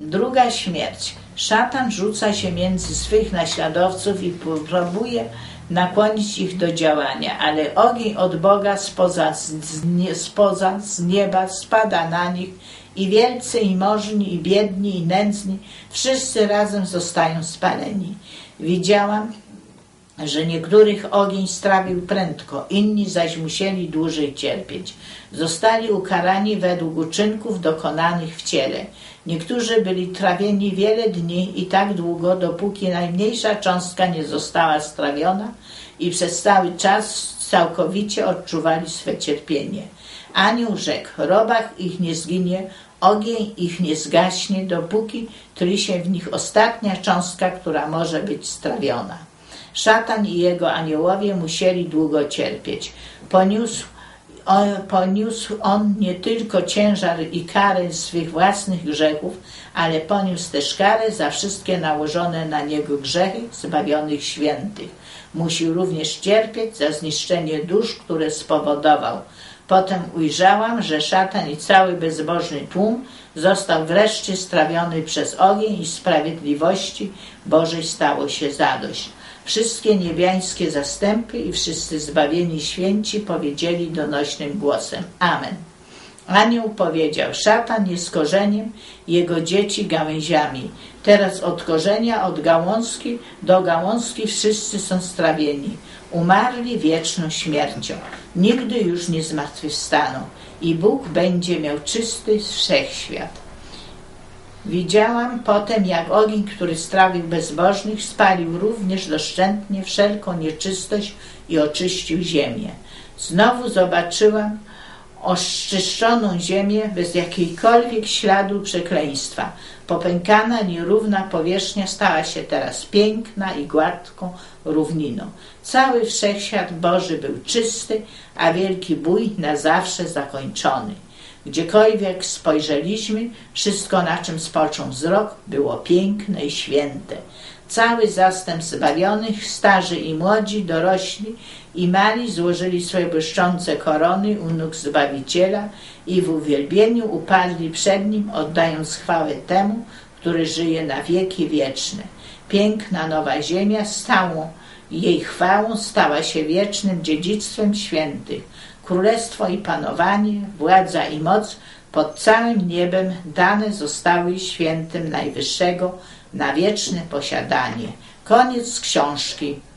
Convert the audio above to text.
Druga śmierć. Szatan rzuca się między swych naśladowców i próbuje nakłonić ich do działania, ale ogień od Boga z nieba spada na nich i wielcy, i możni, i biedni, i nędzni, wszyscy razem zostają spaleni. Widziałam, że niektórych ogień strawił prędko, inni zaś musieli dłużej cierpieć. Zostali ukarani według uczynków dokonanych w ciele. Niektórzy byli trawieni wiele dni i tak długo, dopóki najmniejsza cząstka nie została strawiona i przez cały czas całkowicie odczuwali swe cierpienie. Anioł rzekł: robach ich nie zginie, ogień ich nie zgaśnie, dopóki tli się w nich ostatnia cząstka, która może być strawiona. Szatan i jego aniołowie musieli długo cierpieć. Poniósł on nie tylko ciężar i karę swych własnych grzechów, ale poniósł też karę za wszystkie nałożone na niego grzechy zbawionych świętych. Musiał również cierpieć za zniszczenie dusz, które spowodował. Potem ujrzałam, że szatan i cały bezbożny tłum został wreszcie strawiony przez ogień i sprawiedliwości Bożej stało się zadość. Wszystkie niebiańskie zastępy i wszyscy zbawieni święci powiedzieli donośnym głosem: Amen. Anioł powiedział: szatan jest korzeniem, jego dzieci gałęziami. Teraz od korzenia, od gałązki do gałązki wszyscy są strawieni. Umarli wieczną śmiercią. Nigdy już nie zmartwychwstaną i Bóg będzie miał czysty wszechświat. Widziałam potem, jak ogień, który strawił bezbożnych, spalił również doszczętnie wszelką nieczystość i oczyścił ziemię. Znowu zobaczyłam oczyszczoną ziemię bez jakiejkolwiek śladu przekleństwa. Popękana, nierówna powierzchnia stała się teraz piękna i gładką równiną. Cały wszechświat Boży był czysty, a wielki bój na zawsze zakończony. Gdziekolwiek spojrzeliśmy, wszystko, na czym spoczął wzrok, było piękne i święte. Cały zastęp zbawionych, starzy i młodzi, dorośli i mali złożyli swoje błyszczące korony u nóg Zbawiciela i w uwielbieniu upadli przed Nim, oddając chwałę temu, który żyje na wieki wieczne. Piękna nowa ziemia jej chwałą stała się wiecznym dziedzictwem świętych. Królestwo i panowanie, władza i moc pod całym niebem dane zostały świętym Najwyższego na wieczne posiadanie. Koniec książki.